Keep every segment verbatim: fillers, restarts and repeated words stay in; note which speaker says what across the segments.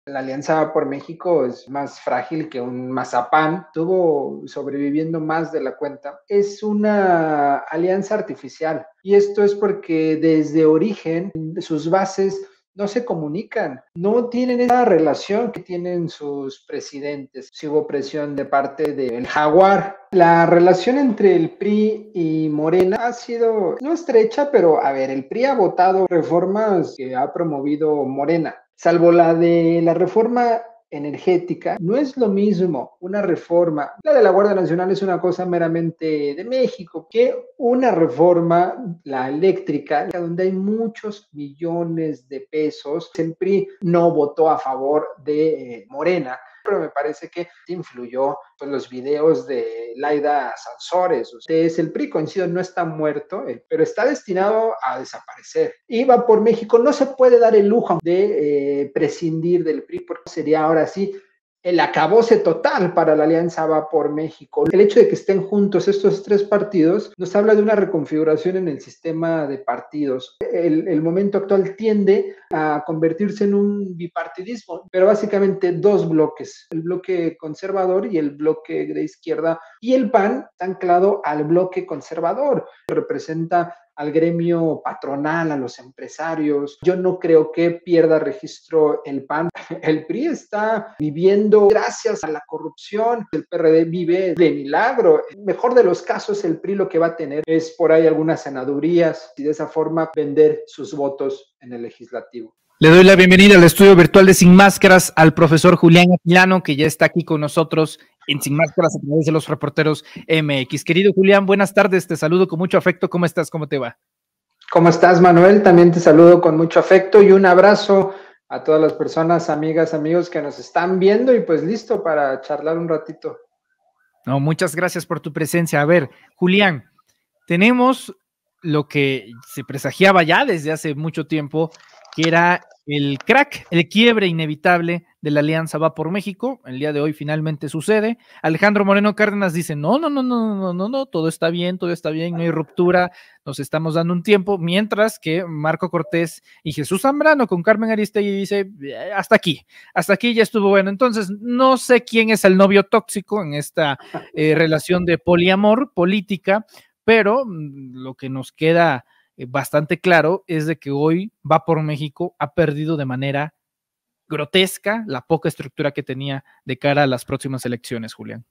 Speaker 1: La Alianza Va por México es más frágil que un mazapán, estuvo sobreviviendo más de la cuenta. Es una alianza artificial y esto es porque desde origen sus bases no se comunican, no tienen esa relación que tienen sus presidentes. Si hubo presión de parte del Jaguar. La relación entre el P R I y Morena ha sido no estrecha, pero a ver, el P R I ha votado reformas que ha promovido Morena, salvo la de la reforma energética. No es lo mismo una reforma, la de la Guardia Nacional es una cosa meramente de México, que una reforma, la eléctrica, donde hay muchos millones de pesos. El P R I no votó a favor de eh, Morena, pero me parece que influyó pues, los videos de Laida Sansores. O sea, es el P R I, coincido, no está muerto, eh, pero está destinado a desaparecer. Y Va por México no se puede dar el lujo de eh, prescindir del P R I, porque sería ahora sí el acabose total para la Alianza Va por México. El hecho de que estén juntos estos tres partidos nos habla de una reconfiguración en el sistema de partidos. El, el momento actual tiende a convertirse en un bipartidismo, pero básicamente dos bloques, el bloque conservador y el bloque de izquierda, y el P A N está anclado al bloque conservador, que representa al gremio patronal, a los empresarios. Yo no creo que pierda registro el P A N. El P R I está viviendo gracias a la corrupción, el P R D vive de milagro. En el mejor de los casos, el P R I lo que va a tener es por ahí algunas senadurías y de esa forma vender sus votos en el legislativo.
Speaker 2: Le doy la bienvenida al estudio virtual de Sin Máscaras al profesor Julián Aquilano, que ya está aquí con nosotros en Sin Máscaras a través de los reporteros M X. Querido Julián, buenas tardes, te saludo con mucho afecto. ¿Cómo estás? ¿Cómo te va?
Speaker 1: ¿Cómo estás, Manuel? También te saludo con mucho afecto y un abrazo a todas las personas, amigas, amigos que nos están viendo y pues listo para charlar un ratito.
Speaker 2: No, muchas gracias por tu presencia. A ver, Julián, tenemos lo que se presagiaba ya desde hace mucho tiempo, que era el crack, el quiebre inevitable de la Alianza Va por México. El día de hoy finalmente sucede. Alejandro Moreno Cárdenas dice, no, no, no, no, no, no, no, todo está bien, todo está bien, no hay ruptura, nos estamos dando un tiempo, mientras que Marco Cortés y Jesús Zambrano con Carmen Aristegui dice, hasta aquí, hasta aquí ya estuvo bueno. Entonces, no sé quién es el novio tóxico en esta eh, relación de poliamor política, pero lo que nos queda bastante claro es de que hoy Va por México ha perdido de manera grotesca la poca estructura que tenía de cara a las próximas elecciones, Julián.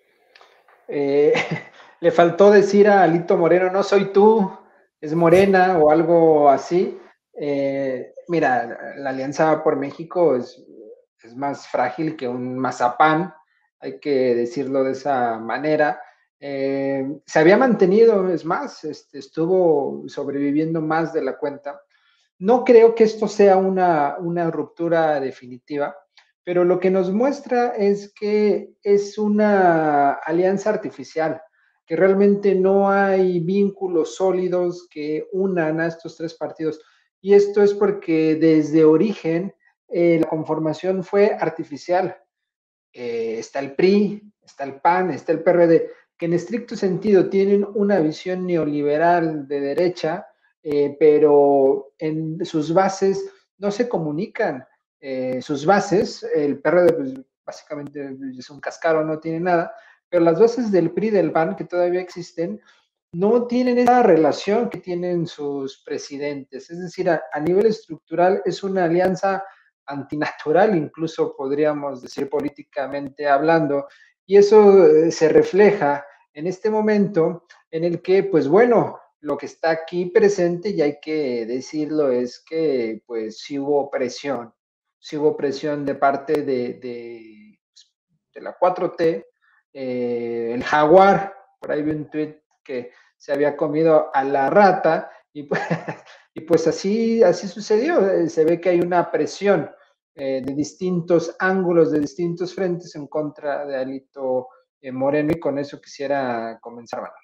Speaker 1: Eh, le faltó decir a Alito Moreno, no soy tú, es Morena o algo así. Eh, mira, la Alianza Va por México es, es más frágil que un mazapán, hay que decirlo de esa manera. Eh, se había mantenido, es más, este, estuvo sobreviviendo más de la cuenta. No creo que esto sea una, una ruptura definitiva, pero lo que nos muestra es que es una alianza artificial, que realmente no hay vínculos sólidos que unan a estos tres partidos. Y esto es porque desde origen eh, la conformación fue artificial. Eh, está el P R I, está el P A N, está el P R D, que en estricto sentido tienen una visión neoliberal de derecha, eh, pero en sus bases no se comunican. Eh, sus bases, el P R D pues, básicamente es un cascaro, no tiene nada, pero las bases del P R I y del P A N que todavía existen no tienen esa relación que tienen sus presidentes. Es decir, a, a nivel estructural es una alianza antinatural, incluso podríamos decir políticamente hablando, y eso eh, se refleja en este momento en el que, pues bueno, lo que está aquí presente, y hay que decirlo, es que pues sí hubo presión, sí hubo presión de parte de, de, de la cuatro T, eh, el Jaguar, por ahí vi un tuit que se había comido a la rata, y pues, y pues así, así sucedió, se ve que hay una presión eh, de distintos ángulos, de distintos frentes en contra de Alito eh, Moreno, y con eso quisiera comenzar, Manuel.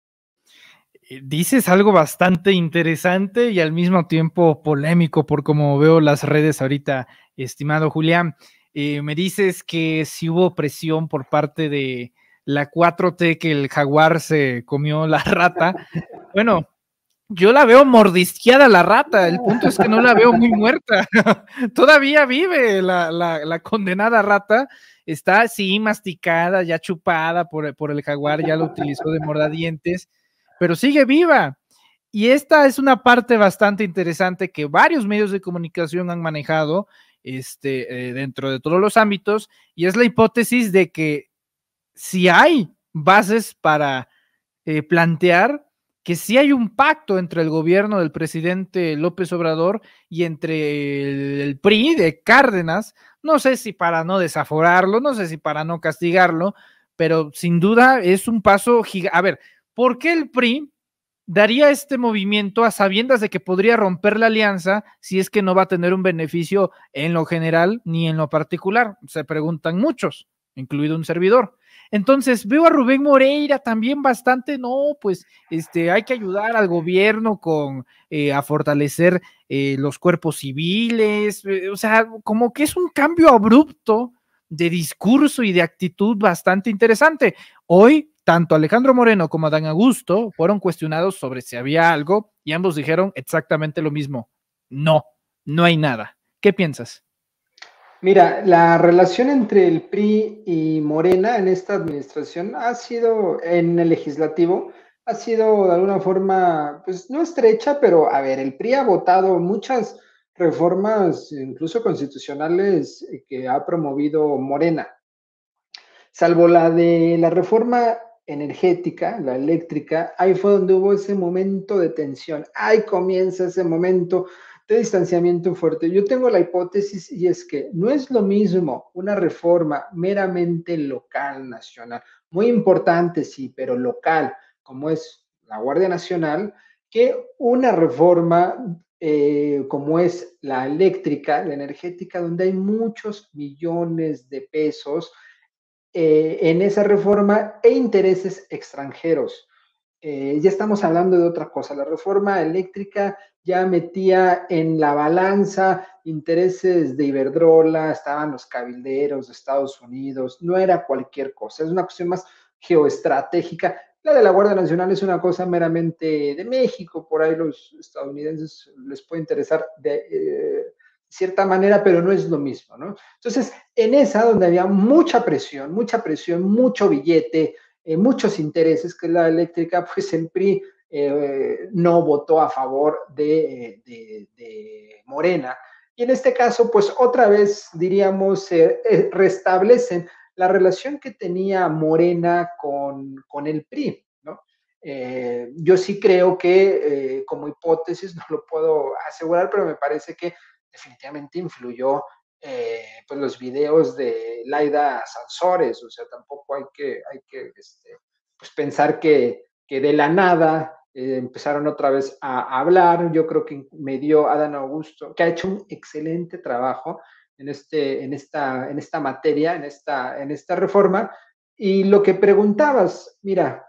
Speaker 2: Dices algo bastante interesante y al mismo tiempo polémico por como veo las redes ahorita, estimado Julián. Eh, me dices que si hubo presión por parte de la cuatro T, que el Jaguar se comió la rata. Bueno, Yo la veo mordisqueada la rata, el punto es que no la veo muy muerta. Todavía vive la, la, la condenada rata, está así masticada, ya chupada por, por el jaguar, ya lo utilizó de mordadientes, pero sigue viva. Y esta es una parte bastante interesante que varios medios de comunicación han manejado este, eh, dentro de todos los ámbitos, y es la hipótesis de que si hay bases para eh, plantear que sí hay un pacto entre el gobierno del presidente López Obrador y entre el, el P R I de Cárdenas, no sé si para no desaforarlo, no sé si para no castigarlo, pero sin duda es un paso gigante. A ver, ¿por qué el P R I daría este movimiento a sabiendas de que podría romper la alianza si es que no va a tener un beneficio en lo general ni en lo particular? Se preguntan muchos, incluido un servidor. Entonces veo a Rubén Moreira también bastante, no, pues este, hay que ayudar al gobierno con, eh, a fortalecer eh, los cuerpos civiles, eh, o sea, como que es un cambio abrupto de discurso y de actitud bastante interesante. Hoy, tanto Alejandro Moreno como Adán Augusto fueron cuestionados sobre si había algo y ambos dijeron exactamente lo mismo. No, no hay nada. ¿Qué piensas?
Speaker 1: Mira, la relación entre el P R I y Morena en esta administración ha sido, en el legislativo, ha sido de alguna forma, pues no estrecha, pero a ver, el P R I ha votado muchas reformas, incluso constitucionales, que ha promovido Morena, salvo la de la reforma energética, la eléctrica. Ahí fue donde hubo ese momento de tensión, ahí comienza ese momento de distanciamiento fuerte. Yo tengo la hipótesis y es que no es lo mismo una reforma meramente local, nacional, muy importante, sí, pero local, como es la Guardia Nacional, que una reforma eh, como es la eléctrica, la energética, donde hay muchos millones de pesos eh, en esa reforma e intereses extranjeros. Eh, ya estamos hablando de otra cosa. La reforma eléctrica ya metía en la balanza intereses de Iberdrola, estaban los cabilderos de Estados Unidos, no era cualquier cosa, es una cuestión más geoestratégica. La de la Guardia Nacional es una cosa meramente de México, por ahí los estadounidenses les puede interesar de eh, cierta manera, pero no es lo mismo, ¿no? Entonces, en esa donde había mucha presión, mucha presión, mucho billete, eh, muchos intereses, que es la eléctrica, pues el P R I eh, no votó a favor de, de, de, Morena. Y en este caso, pues otra vez, diríamos, eh, eh, restablecen la relación que tenía Morena con, con el P R I, ¿no? Eh, yo sí creo que, eh, como hipótesis, no lo puedo asegurar, pero me parece que definitivamente influyó eh, pues los videos de Laida Sansores, o sea, tampoco hay que, hay que este, pues pensar que, que de la nada eh, empezaron otra vez a, a hablar. Yo creo que me dio Adán Augusto, que ha hecho un excelente trabajo en, este, en, esta, en esta materia, en esta, en esta reforma. Y lo que preguntabas, mira,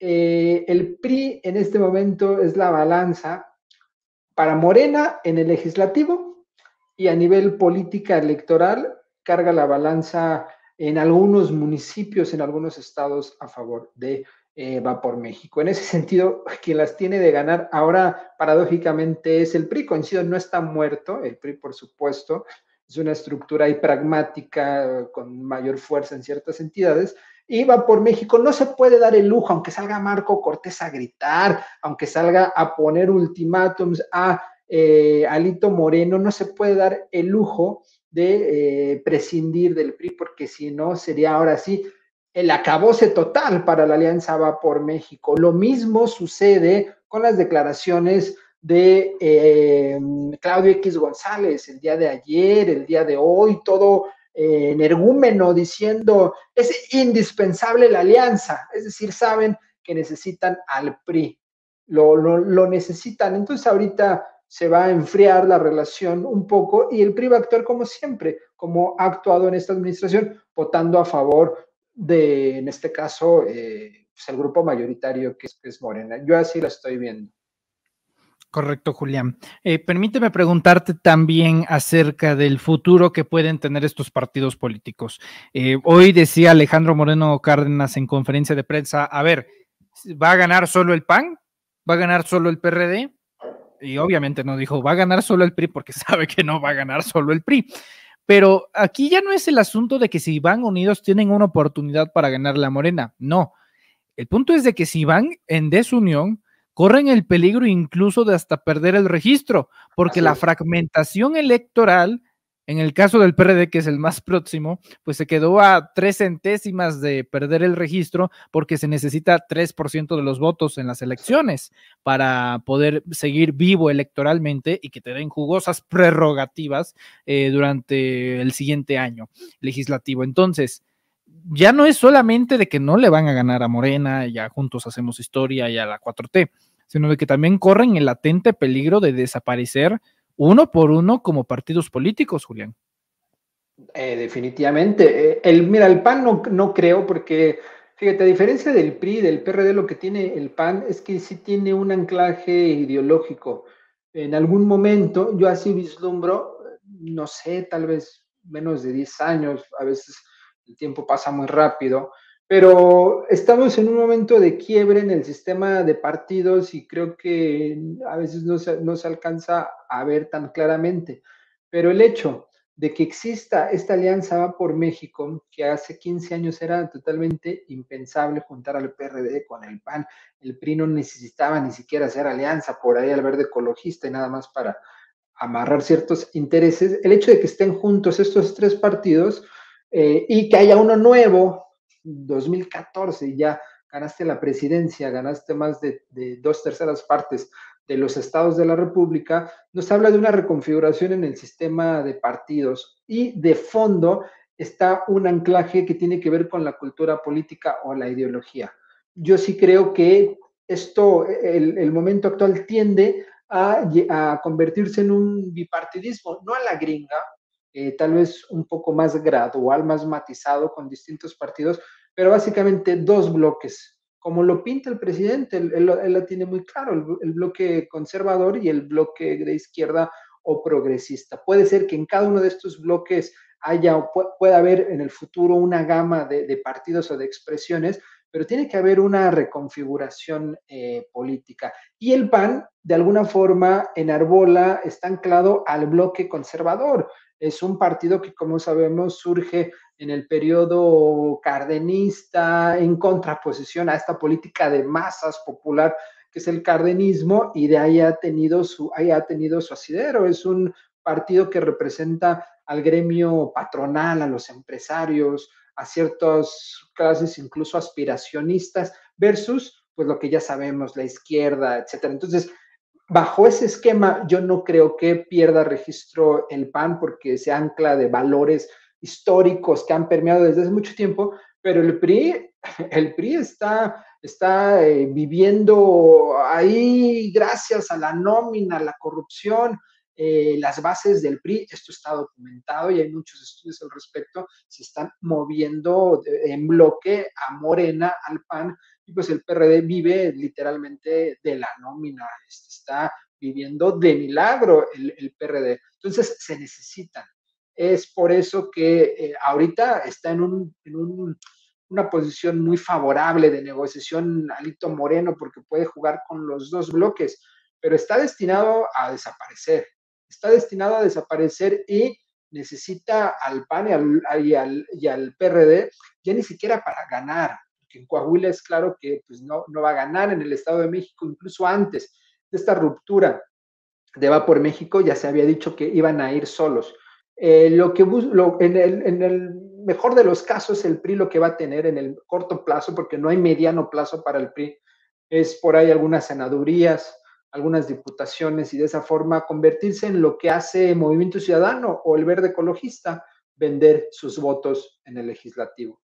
Speaker 1: eh, el P R I en este momento es la balanza para Morena en el legislativo, y a nivel política electoral carga la balanza en algunos municipios, en algunos estados a favor de eh, Va por México. En ese sentido, quien las tiene de ganar ahora, paradójicamente, es el P R I. Coincido, no está muerto, el P R I, por supuesto, es una estructura ahí pragmática, con mayor fuerza en ciertas entidades, y Va por México no se puede dar el lujo, aunque salga Marco Cortés a gritar, aunque salga a poner ultimátums a eh, Alito Moreno, no se puede dar el lujo de eh, prescindir del P R I, porque si no sería ahora sí el acabose total para la Alianza Va por México. Lo mismo sucede con las declaraciones de eh, Claudio X González el día de ayer, el día de hoy, todo eh, energúmeno diciendo es indispensable la alianza, es decir, saben que necesitan al P R I, lo, lo, lo necesitan. Entonces ahorita se va a enfriar la relación un poco y el P R I va a actuar como siempre, como ha actuado en esta administración, votando a favor de, en este caso, eh, pues el grupo mayoritario que es, que es Morena. Yo así la estoy viendo.
Speaker 2: Correcto, Julián. Eh, permíteme preguntarte también acerca del futuro que pueden tener estos partidos políticos. Eh, hoy decía Alejandro Moreno Cárdenas en conferencia de prensa, a ver, ¿va a ganar solo el P A N? va a ganar solo el P R D, y obviamente no dijo va a ganar solo el P R I porque sabe que no va a ganar solo el P R I. Pero aquí ya no es el asunto de que si van unidos tienen una oportunidad para ganar la Morena, no. El punto es de que si van en desunión, corren el peligro incluso de hasta perder el registro, porque la fragmentación electoral, en el caso del P R D, que es el más próximo, pues se quedó a tres centésimas de perder el registro porque se necesita tres por ciento de los votos en las elecciones para poder seguir vivo electoralmente y que te den jugosas prerrogativas eh, durante el siguiente año legislativo. Entonces, ya no es solamente de que no le van a ganar a Morena, ya juntos hacemos historia y a la cuatro T, sino de que también corren el latente peligro de desaparecer uno por uno como partidos políticos, Julián.
Speaker 1: Eh, definitivamente. Eh, el, mira, el P A N no, no creo, porque, fíjate, a diferencia del P R I, del P R D, lo que tiene el P A N es que sí tiene un anclaje ideológico. En algún momento, yo así vislumbro, no sé, tal vez menos de diez años, a veces el tiempo pasa muy rápido, pero estamos en un momento de quiebre en el sistema de partidos y creo que a veces no se, no se alcanza a ver tan claramente. Pero el hecho de que exista esta alianza Va por México, que hace quince años era totalmente impensable juntar al P R D con el P A N. El P R I no necesitaba ni siquiera hacer alianza, por ahí al Verde Ecologista y nada más para amarrar ciertos intereses. El hecho de que estén juntos estos tres partidos eh, y que haya uno nuevo, dos mil catorce, ya ganaste la presidencia, ganaste más de, de dos terceras partes de los estados de la República, nos habla de una reconfiguración en el sistema de partidos y de fondo está un anclaje que tiene que ver con la cultura política o la ideología. Yo sí creo que esto, el, el momento actual tiende a, a convertirse en un bipartidismo, no a la gringa, eh, tal vez un poco más gradual, más matizado con distintos partidos, pero básicamente dos bloques, como lo pinta el presidente, él, él, él lo tiene muy claro, el, el bloque conservador y el bloque de izquierda o progresista. Puede ser que en cada uno de estos bloques haya o pueda haber en el futuro una gama de, de partidos o de expresiones, pero tiene que haber una reconfiguración eh, política. Y el P A N, de alguna forma, enarbola, está anclado al bloque conservador. Es un partido que, como sabemos, surge en el periodo cardenista, en contraposición a esta política de masas popular que es el cardenismo, y de ahí ha tenido su, ahí ha tenido su asidero. Es un partido que representa al gremio patronal, a los empresarios, a ciertas clases incluso aspiracionistas, versus pues lo que ya sabemos, la izquierda, etcétera. Entonces, bajo ese esquema, yo no creo que pierda registro el P A N porque se ancla de valores históricos que han permeado desde hace mucho tiempo, pero el P R I, el P R I está, está eh, viviendo ahí gracias a la nómina, la corrupción, eh, las bases del P R I, esto está documentado y hay muchos estudios al respecto, se están moviendo en bloque a Morena, al P A N, y pues el P R D vive literalmente de la nómina, está viviendo de milagro el, el P R D. Entonces se necesitan. Es por eso que eh, ahorita está en, un, en un, una posición muy favorable de negociación Alito Moreno porque puede jugar con los dos bloques, pero está destinado a desaparecer. Está destinado a desaparecer y necesita al P A N y al, y al, y al P R D ya ni siquiera para ganar, porque en Coahuila es claro que pues, no, no va a ganar, en el Estado de México, incluso antes de esta ruptura de Va por México, ya se había dicho que iban a ir solos. Eh, lo que lo, en, el, en el mejor de los casos, el P R I lo que va a tener en el corto plazo, porque no hay mediano plazo para el P R I, es por ahí algunas senadurías, algunas diputaciones, y de esa forma convertirse en lo que hace Movimiento Ciudadano o el Verde Ecologista, vender sus votos en el legislativo.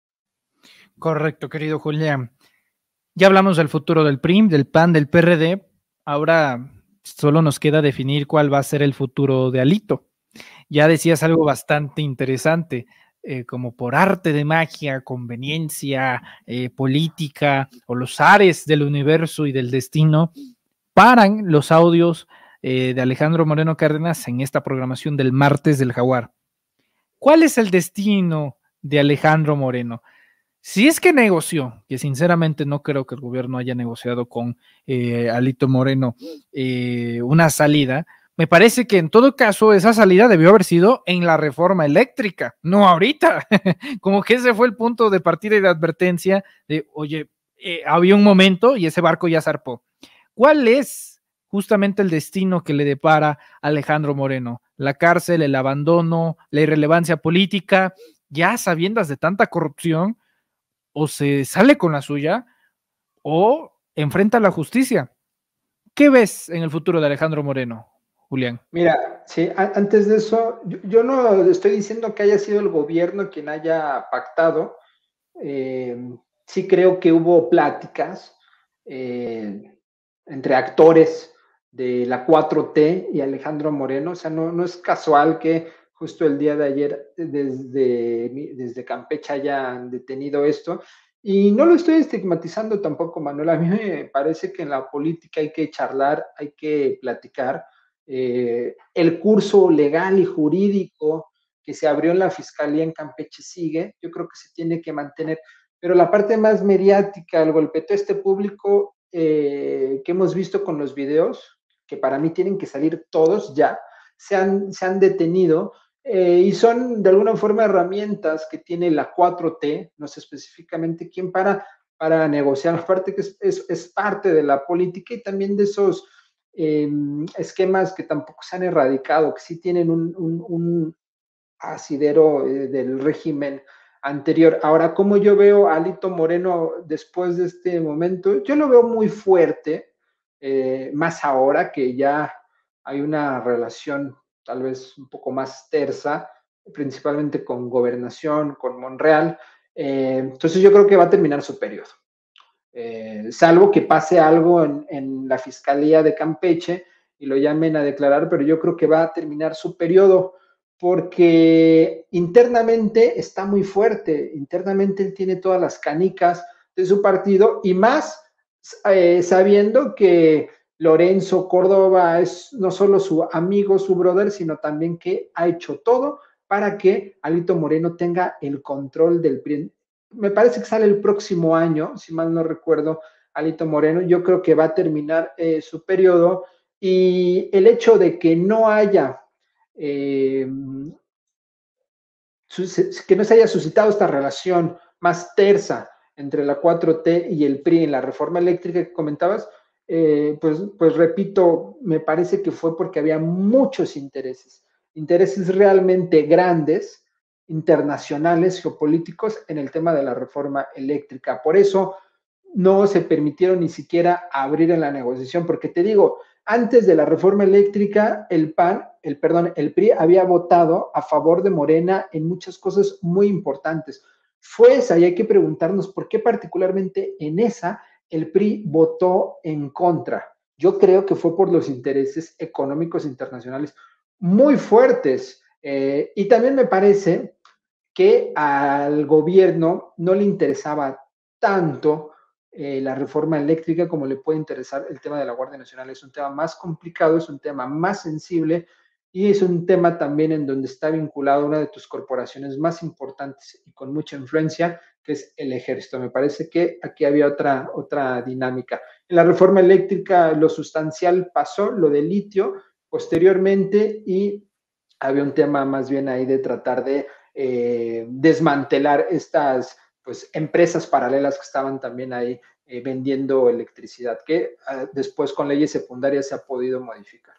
Speaker 2: Correcto, querido Julián. Ya hablamos del futuro del P R I, del P A N, del P R D. Ahora solo nos queda definir cuál va a ser el futuro de Alito. Ya decías algo bastante interesante, eh, como por arte de magia, conveniencia, eh, política, o los ares del universo y del destino, paran los audios eh, de Alejandro Moreno Cárdenas en esta programación del martes del Jaguar. ¿Cuál es el destino de Alejandro Moreno? Si es que negoció, que sinceramente no creo que el gobierno haya negociado con eh, Alito Moreno eh, una salida, me parece que en todo caso esa salida debió haber sido en la reforma eléctrica, no ahorita. Como que ese fue el punto de partida y de advertencia de, oye, eh, había un momento y ese barco ya zarpó. ¿Cuál es justamente el destino que le depara a Alejandro Moreno? La cárcel, el abandono, la irrelevancia política, ya sabiendas de tanta corrupción, o se sale con la suya o enfrenta la justicia. ¿Qué ves en el futuro de Alejandro Moreno, Julián?
Speaker 1: Mira, sí, a- antes de eso, yo, yo no estoy diciendo que haya sido el gobierno quien haya pactado. Eh, sí creo que hubo pláticas eh, entre actores de la cuatro T y Alejandro Moreno. O sea, no, no es casual que justo el día de ayer desde, desde Campeche hayan detenido esto. Y no lo estoy estigmatizando tampoco, Manuel. A mí me parece que en la política hay que charlar, hay que platicar. Eh, el curso legal y jurídico que se abrió en la Fiscalía en Campeche sigue, yo creo que se tiene que mantener, pero la parte más mediática, el golpeteo a este público eh, que hemos visto con los videos, que para mí tienen que salir todos ya, se han, se han detenido eh, y son de alguna forma herramientas que tiene la cuatro T, no sé específicamente quién, para, para negociar, aparte que es, es, es parte de la política y también de esos eh, esquemas que tampoco se han erradicado, que sí tienen un, un, un asidero eh, del régimen anterior. Ahora, ¿cómo yo veo a Alito Moreno después de este momento? Yo lo veo muy fuerte, eh, más ahora que ya hay una relación tal vez un poco más tersa, principalmente con Gobernación, con Monreal. Eh, entonces yo creo que va a terminar su periodo. Eh, salvo que pase algo en, en la Fiscalía de Campeche y lo llamen a declarar, pero yo creo que va a terminar su periodo porque internamente está muy fuerte, internamente él tiene todas las canicas de su partido y más eh, sabiendo que Lorenzo Córdoba es no solo su amigo, su brother, sino también que ha hecho todo para que Alito Moreno tenga el control del P R I. Me parece que sale el próximo año, si mal no recuerdo, Alito Moreno. Yo creo que va a terminar eh, su periodo y el hecho de que no haya, eh, que no se haya suscitado esta relación más tersa entre la cuatro T y el P R I en la reforma eléctrica que comentabas, eh, pues, pues repito, me parece que fue porque había muchos intereses, intereses realmente grandes, internacionales, geopolíticos, en el tema de la reforma eléctrica. Por eso no se permitieron ni siquiera abrir en la negociación, porque te digo, antes de la reforma eléctrica, el P A N, el perdón, el P R I había votado a favor de Morena en muchas cosas muy importantes. Fue esa, y hay que preguntarnos por qué particularmente en esa el P R I votó en contra. Yo creo que fue por los intereses económicos internacionales muy fuertes. Eh, y también me parece que al gobierno no le interesaba tanto eh, la reforma eléctrica como le puede interesar el tema de la Guardia Nacional. Es un tema más complicado, es un tema más sensible y es un tema también en donde está vinculado una de tus corporaciones más importantes y con mucha influencia, que es el ejército. Me parece que aquí había otra, otra dinámica. En la reforma eléctrica lo sustancial pasó, lo de litio posteriormente, y había un tema más bien ahí de tratar de eh, desmantelar estas pues, empresas paralelas que estaban también ahí eh, vendiendo electricidad, que eh, después con leyes secundarias se ha podido modificar.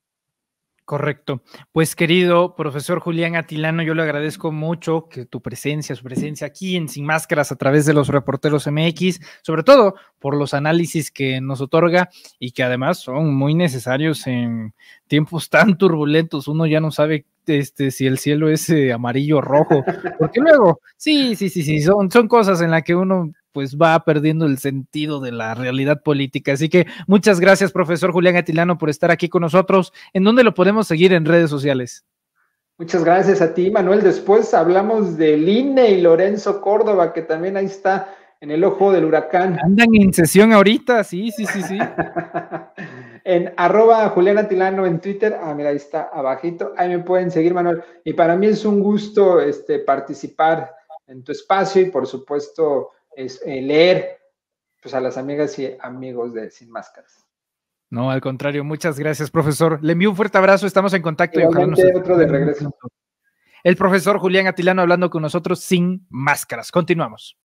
Speaker 2: Correcto. Pues querido profesor Julián Atilano, yo le agradezco mucho que tu presencia, su presencia aquí en Sin Máscaras a través de los Reporteros M X, sobre todo por los análisis que nos otorga y que además son muy necesarios en tiempos tan turbulentos. Uno ya no sabe este, si el cielo es eh, amarillo o rojo, porque luego, sí, sí, sí, sí, son, son cosas en las que uno pues va perdiendo el sentido de la realidad política. Así que muchas gracias, profesor Julián Atilano, por estar aquí con nosotros. ¿En dónde lo podemos seguir en redes sociales?
Speaker 1: Muchas gracias a ti, Manuel. Después hablamos del I N E y Lorenzo Córdoba, que también ahí está en el ojo del huracán.
Speaker 2: Andan en sesión ahorita, sí, sí, sí, sí.
Speaker 1: En arroba Julián Atilano en Twitter, ah, mira, ahí está abajito, ahí me pueden seguir, Manuel. Y para mí es un gusto este, participar en tu espacio y por supuesto es, eh, leer pues, a las amigas y amigos de Sin Máscaras.
Speaker 2: No, al contrario, muchas gracias, profesor. Le envío un fuerte abrazo, estamos en contacto.
Speaker 1: Igualmente,
Speaker 2: y ojalá nos...
Speaker 1: otro de regreso.
Speaker 2: El profesor Julián Atilano hablando con nosotros sin máscaras. Continuamos.